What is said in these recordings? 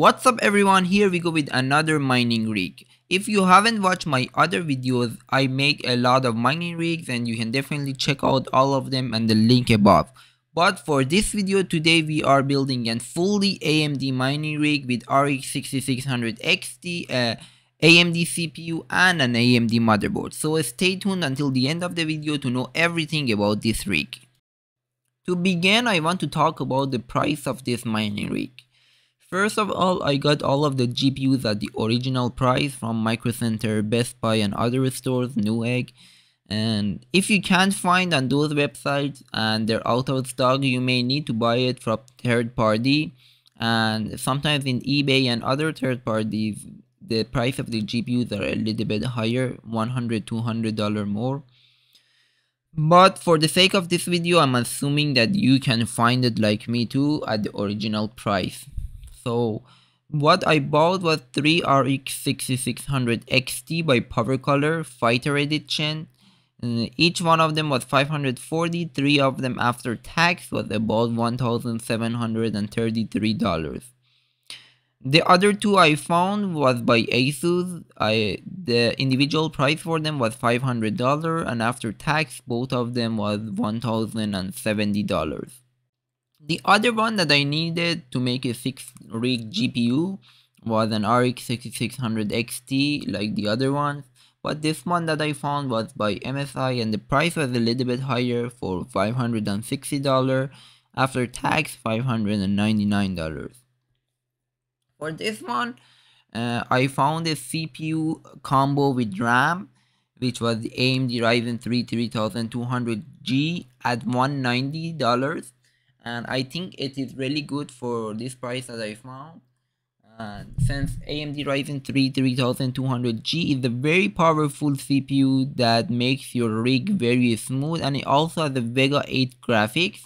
What's up everyone, here we go with another mining rig. If you haven't watched my other videos, I make a lot of mining rigs and you can definitely check out all of them and the link above. But for this video today we are building a fully AMD mining rig with RX 6600 XT, AMD CPU and an AMD motherboard. So stay tuned until the end of the video to know everything about this rig. To begin, I want to talk about the price of this mining rig. First of all, I got all of the GPUs at the original price from Micro Center, Best Buy and other stores, Newegg. And if you can't find on those websites and they're out of stock, you may need to buy it from third party. And sometimes in eBay and other third parties, the price of the GPUs are a little bit higher, $100, $200 more. But for the sake of this video, I'm assuming that you can find it like me too at the original price. So what I bought was 3 RX 6600 XT by PowerColor Fighter Edition. Each one of them was $540, 3 of them after tax was about $1,733. The other two I found was by Asus. The individual price for them was $500 and after tax both of them was $1,070. The other one that I needed to make a 6 rig GPU was an RX 6600 XT like the other ones, but this one that I found was by MSI and the price was a little bit higher for $560, after tax $599. For this one, I found a CPU combo with RAM, which was the AMD Ryzen 3 3200G at $190. And I think it is really good for this price that I found. And since AMD Ryzen 3 3200G is a very powerful CPU that makes your rig very smooth, and it also has the Vega 8 graphics,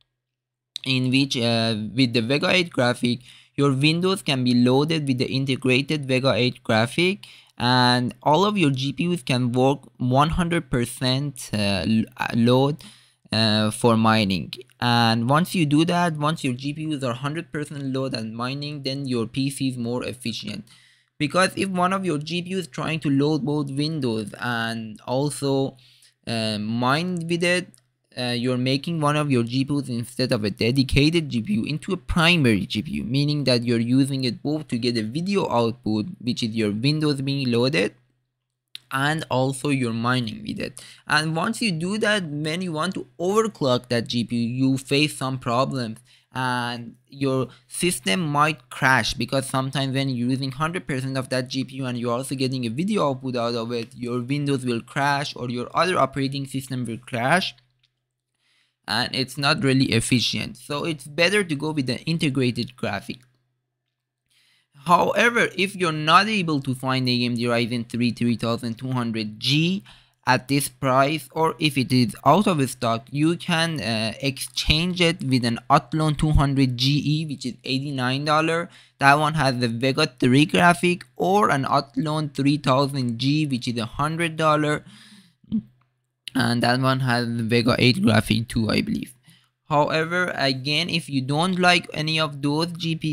in which with the Vega 8 graphic your Windows can be loaded with the integrated Vega 8 graphic and all of your GPUs can work 100% load for mining. And once you do that, once your GPUs are 100% load and mining, then your PC is more efficient. Because if one of your GPUs is trying to load both Windows and also mine with it, you're making one of your GPUs instead of a dedicated GPU into a primary GPU, meaning that you're using it both to get a video output, which is your Windows being loaded, and also you're mining with it. And once you do that, when you want to overclock that GPU, you face some problems and your system might crash, because sometimes when you're using 100% of that GPU and you're also getting a video output out of it, your Windows will crash or your other operating system will crash and it's not really efficient. So it's better to go with the integrated graphic. However, if you're not able to find AMD Ryzen 3 3200G at this price, or if it is out of stock, you can exchange it with an Athlon 200GE, which is $89. That one has the Vega 3 graphic, or an Athlon 3000G, which is $100. And that one has the Vega 8 graphic too, I believe. However, again, if you don't like any of those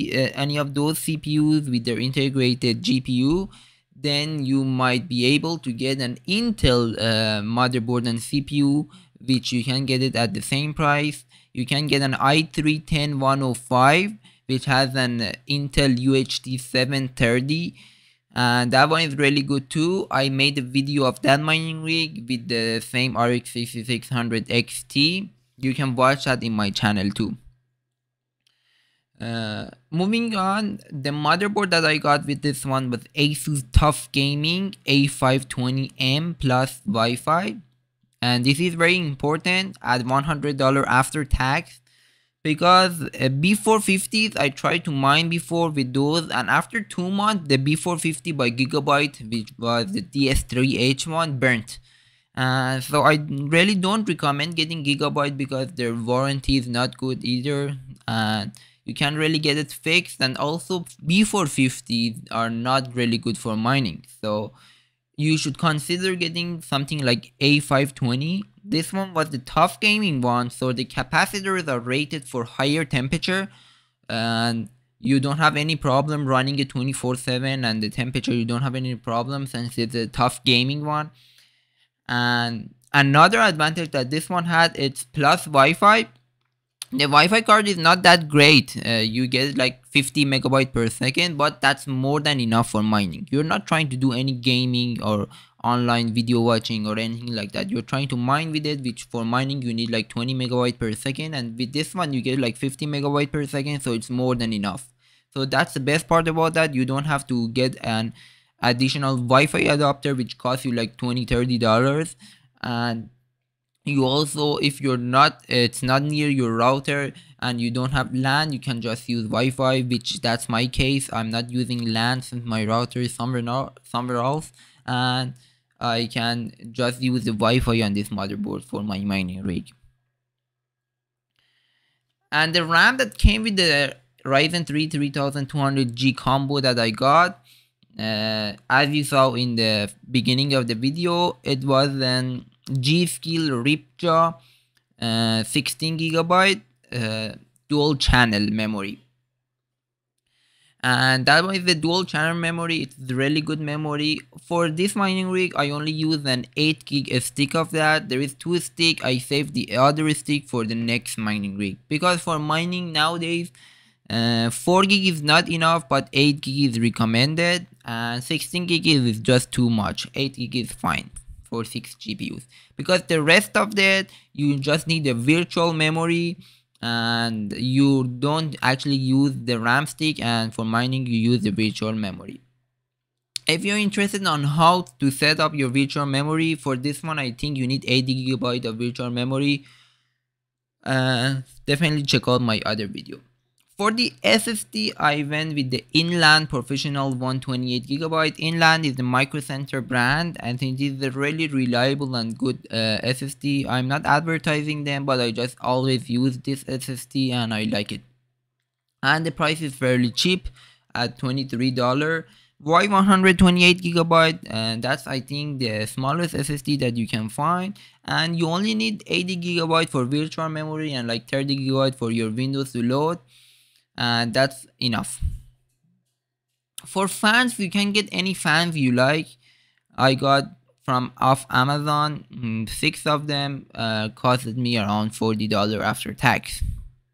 CPUs with their integrated GPU, then you might be able to get an Intel motherboard and CPU, which you can get it at the same price. You can get an i3-10105, which has an Intel UHD 730. And that one is really good too. I made a video of that mining rig with the same RX 6600 XT. You can watch that in my channel too. Moving on, the motherboard that I got with this one was Asus TUF Gaming A520M plus Wi-Fi. And this is very important at $100 after tax. Because B450s I tried to mine before with those, and after 2 months the B450 by Gigabyte, which was the DS3H1, burnt. So I really don't recommend getting Gigabyte because their warranty is not good either, and you can't really get it fixed. And also B450s are not really good for mining, so you should consider getting something like A520. This one was the TUF Gaming one, so the capacitors are rated for higher temperature, and you don't have any problem running it 24/7, and the temperature you don't have any problem since it's a tough gaming one. And another advantage that this one had, it's plus Wi-Fi. The Wi-Fi card is not that great. You get like 50 megabyte per second, but that's more than enough for mining. You're not trying to do any gaming or online video watching or anything like that. You're trying to mine with it, which for mining you need like 20 megabyte per second, and with this one you get like 50 megabyte per second, so it's more than enough. So that's the best part about that. You don't have to get an additional Wi-Fi adapter which costs you like $20-$30. And you also, if it's not near your router and you don't have LAN, you can just use Wi-Fi, which that's my case. I'm not using LAN since my router is somewhere else, and I can just use the Wi-Fi on this motherboard for my mining rig. And the RAM that came with the Ryzen 3 3200G combo that I got, as you saw in the beginning of the video, it was an G.Skill Ripjaw 16GB dual channel memory. And that was the dual channel memory. It's really good memory. For this mining rig, I only use an 8 gig stick of that. There is 2 stick. I saved the other stick for the next mining rig, because for mining nowadays 4 gig is not enough, but 8 gig is recommended, and 16 gig is just too much. 8 gig is fine for 6 GPUs, because the rest of that you just need a virtual memory and you don't actually use the RAM stick, and for mining you use the virtual memory. If you're interested on how to set up your virtual memory, for this one I think you need 80 GB of virtual memory. Definitely check out my other video. For the SSD, I went with the Inland Professional 128GB. Inland is the Micro Center brand, and it is a really reliable and good SSD. I'm not advertising them, but I just always use this SSD and I like it. And the price is fairly cheap at $23. Why 128GB? And that's, I think, the smallest SSD that you can find. And you only need 80GB for virtual memory and like 30GB for your Windows to load. And that's enough. For fans, you can get any fans you like. I got from off Amazon, 6 of them, costed me around $40 after tax.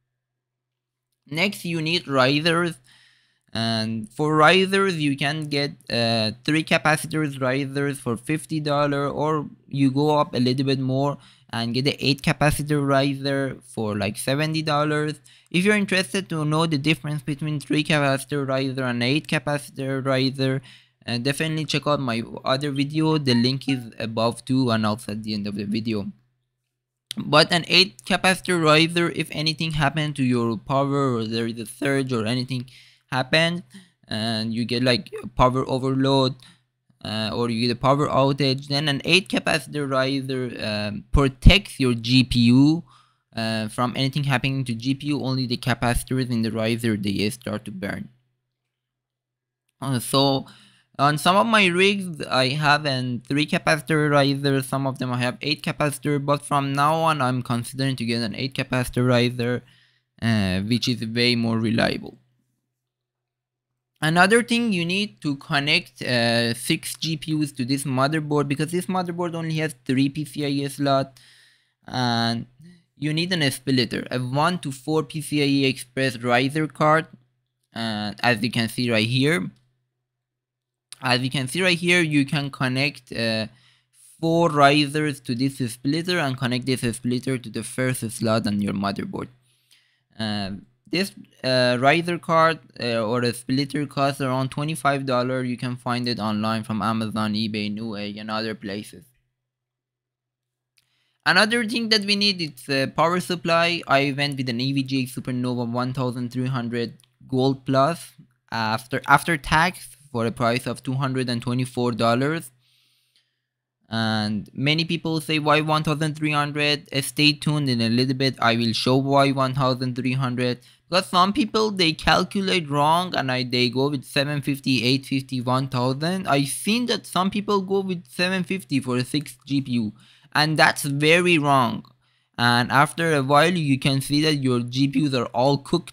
Next, you need risers, and for risers you can get 3 capacitors risers for $50, or you go up a little bit more and get the 8 capacitor riser for like $70. If you're interested to know the difference between 3 capacitor riser and 8 capacitor riser, definitely check out my other video. The link is above too, and also at the end of the video. But an 8 capacitor riser, if anything happened to your power, or there is a surge or anything happened and you get like power overload, or you get a power outage, then an 8 capacitor riser protects your GPU from anything happening to GPU. Only the capacitors in the riser, they start to burn. So on some of my rigs I have an 3 capacitor riser, some of them I have 8 capacitor, but from now on I'm considering to get an 8 capacitor riser, which is way more reliable. Another thing, you need to connect 6 GPUs to this motherboard, because this motherboard only has 3 PCIe slots, and you need an splitter, a 1 to 4 PCIe Express riser card. As you can see right here, you can connect 4 risers to this splitter and connect this splitter to the first slot on your motherboard. This riser card or a splitter costs around $25. You can find it online from Amazon, eBay, Newegg, and other places. Another thing that we need is a power supply. I went with an EVGA Supernova 1300 Gold Plus after tax for a price of $224. And many people say why 1300. Stay tuned, in a little bit I will show why 1300, because some people, they calculate wrong and they go with 750, 850, 1000. I've seen that some people go with 750 for a 6 GPU, and that's very wrong. And after a while you can see that your GPUs are all cooked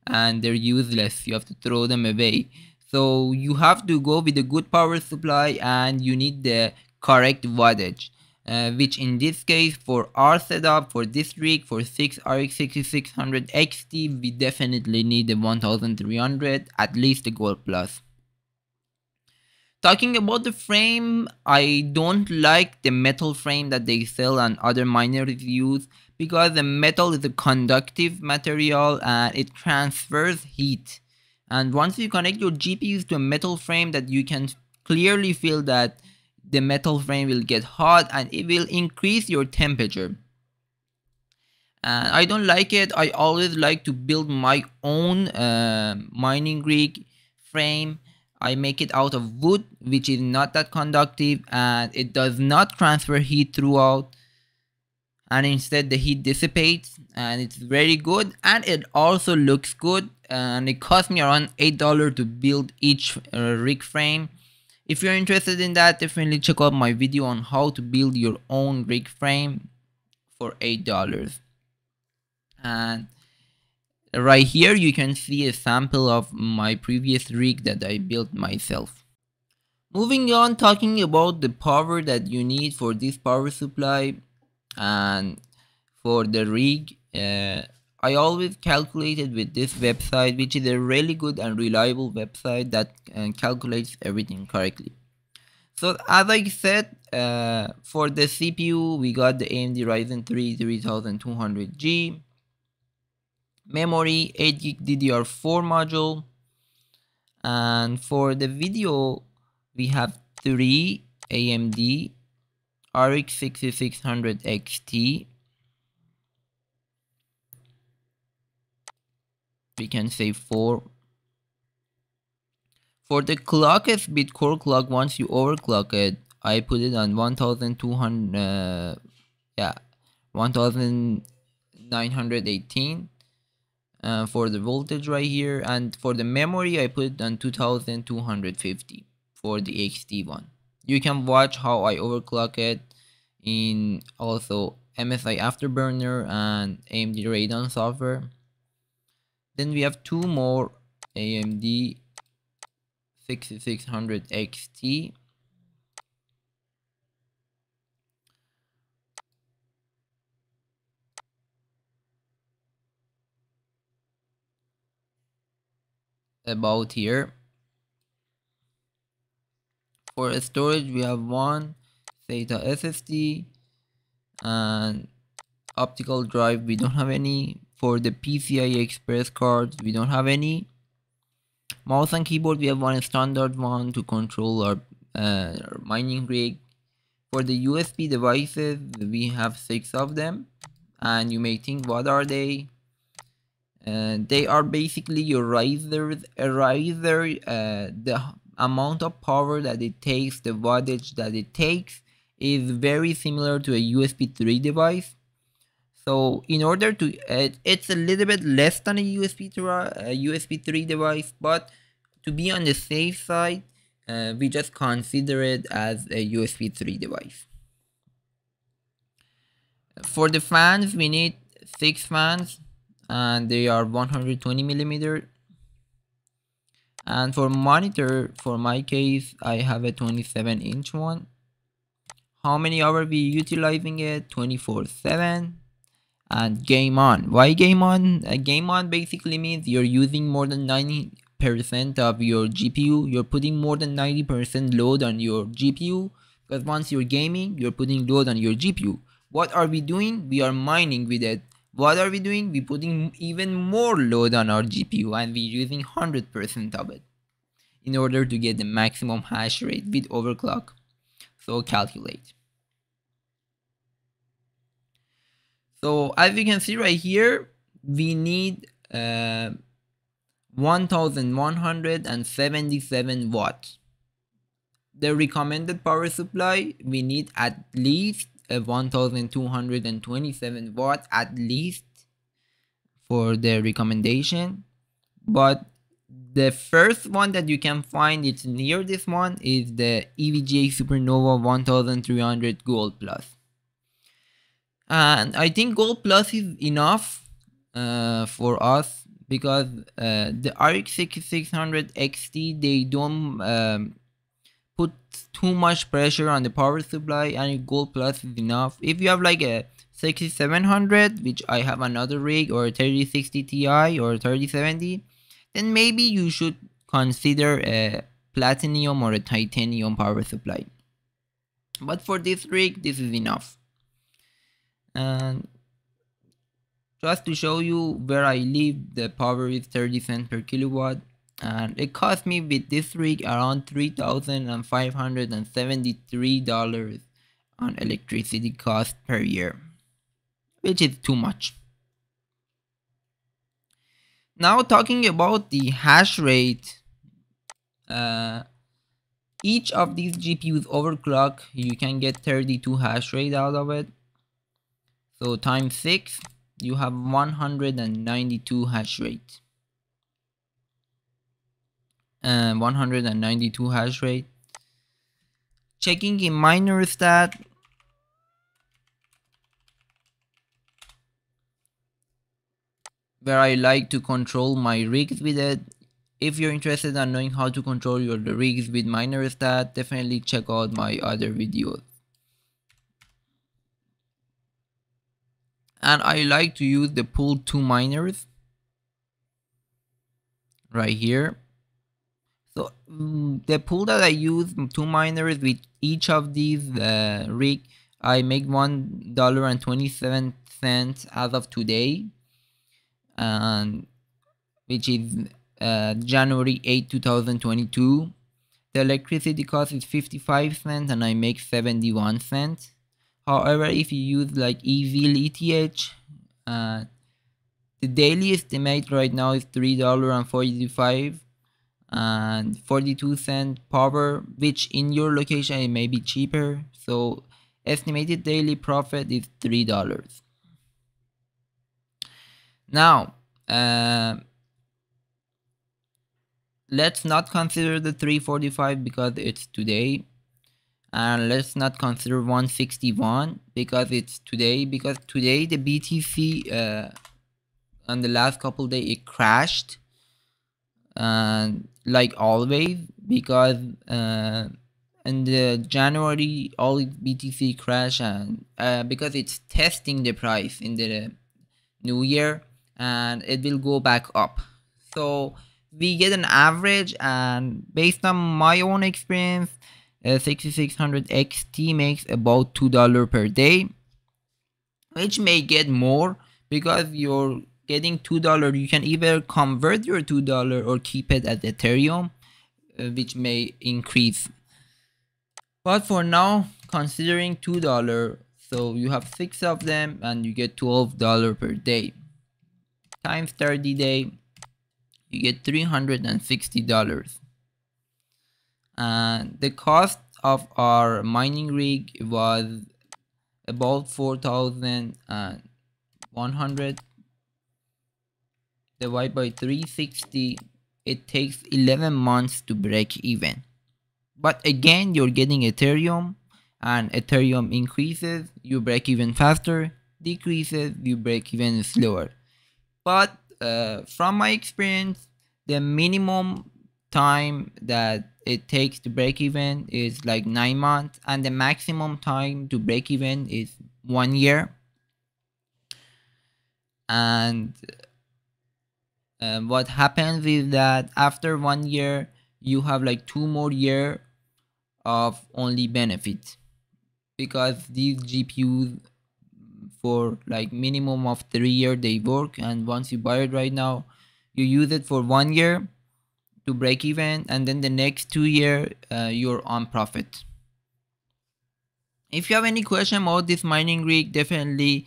and they're useless. You have to throw them away. So you have to go with a good power supply, and you need the correct wattage. Which in this case, for our setup, for this rig, for 6 RX 6600 XT, we definitely need the 1300, at least the Gold Plus. Talking about the frame, I don't like the metal frame that they sell on other miners use, because the metal is a conductive material and it transfers heat. And once you connect your GPUs to a metal frame, that you can clearly feel that the metal frame will get hot and it will increase your temperature. And I don't like it. I always like to build my own mining rig frame. I make it out of wood, which is not that conductive, and it does not transfer heat throughout, and instead the heat dissipates, and it's very good, and it also looks good. And it cost me around $8 to build each rig frame. If you're interested in that, definitely check out my video on how to build your own rig frame for $8. And right here you can see a sample of my previous rig that I built myself. Moving on, talking about the power that you need for this power supply and for the rig, I always calculated with this website, which is a really good and reliable website that calculates everything correctly. So as I said, for the CPU, we got the AMD Ryzen 3 3200G, memory 8GB DDR4 module, and for the video, we have 3 AMD RX 6600 XT. We can say 4. For the clock speed, core clock, once you overclock it, I put it on 1200, 1918 for the voltage right here. And for the memory, I put it on 2250 for the XT one. You can watch how I overclock it in also MSI Afterburner and AMD Radeon software. Then we have 2 more AMD 6600 XT. About here. For storage, we have 1 SATA SSD, and optical drive we don't have any. For the PCI Express cards, we don't have any. Mouse and keyboard, we have one standard one to control our mining rig. For the USB devices, we have 6 of them, and you may think, what are they? They are basically your risers. A riser, the amount of power that it takes, the wattage that it takes, is very similar to a USB 3 device. So in order to, it's a little bit less than a USB 3 device, but to be on the safe side, we just consider it as a USB 3 device. For the fans, we need 6 fans, and they are 120 millimeter. And for monitor, for my case, I have a 27-inch one. How many hours we utilizing it? 24/7. And game on. Why game on? Game on basically means you're using more than 90% of your GPU. You're putting more than 90% load on your GPU, because once you're gaming, you're putting load on your GPU. What are we doing? We are mining with it. What are we doing? We're putting even more load on our GPU, and we're using 100% of it in order to get the maximum hash rate with overclock. So calculate. So as you can see right here, we need 1177 watts. The recommended power supply, we need at least 1227 watts at least for the recommendation. But the first one that you can find, it's near this one, is the EVGA Supernova 1300 Gold Plus. And I think Gold Plus is enough for us, because the RX 6600 XT, they don't put too much pressure on the power supply, and Gold Plus is enough. If you have like a 6700, which I have another rig, or 3060 Ti or 3070, then maybe you should consider a platinum or a titanium power supply. But for this rig, this is enough. And just to show you where I live, the power is 30 cents per kilowatt, and it cost me with this rig around $3,573 on electricity cost per year, which is too much. Now talking about the hash rate, each of these GPUs overclock, you can get 32 hash rate out of it. So times 6, you have 192 hash rate. 192 hash rate. Checking in miner stat, where I like to control my rigs with it. If you're interested in knowing how to control your rigs with miner stat, definitely check out my other videos. And I like to use the pool 2 miners right here. So the pool that I use, 2 miners with each of these rig, I make $1.27 as of today, and which is January 8, 2022. The electricity cost is 55 cents and I make 71 cents. However, if you use like EVL ETH, the daily estimate right now is $3.45 and 42 cent power, which in your location it may be cheaper. So estimated daily profit is $3. Now let's not consider the 345 because it's today, and let's not consider 161 because it's today, because today the BTC on the last couple days it crashed, and like always, because in the January all BTC crash, and because it's testing the price in the new year, and it will go back up. So we get an average, and based on my own experience, 6600 XT makes about $2 per day, which may get more because you're getting $2. You can either convert your $2 or keep it at Ethereum, which may increase. But for now, considering $2, so you have 6 of them and you get $12 per day. Times 30 days, you get $360. And the cost of our mining rig was about 4,100 divided by 360. It takes 11 months to break even. But again, you're getting Ethereum, and Ethereum increases, you break even faster, decreases, you break even slower. But from my experience, the minimum time that it takes to break even is like 9 months, and the maximum time to break even is 1 year. And what happens is that after 1 year, you have like 2 more years of only benefits, because these GPUs for like minimum of 3 years they work, and once you buy it right now, you use it for 1 year to break even, and then the next 2 years you're on profit. If you have any question about this mining rig, definitely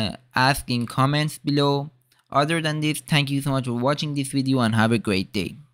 ask in comments below. Other than this, thank you so much for watching this video and have a great day.